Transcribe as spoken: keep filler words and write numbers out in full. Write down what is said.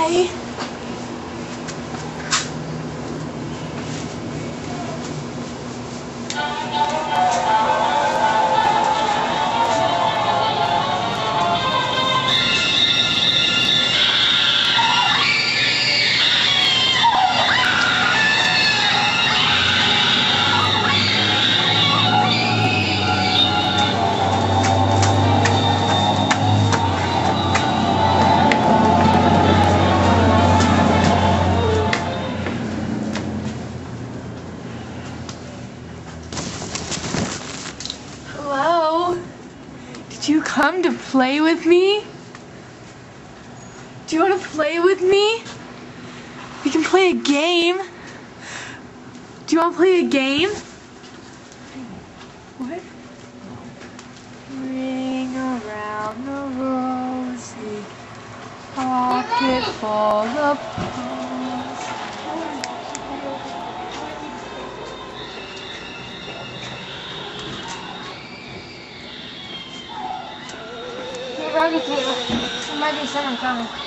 Hi. Hello? Did you come to play with me? Do you want to play with me? We can play a game. Do you want to play a game? What? Ring around the rosy pocket full of pearls. Get ready, Caitlin. There might be someone coming.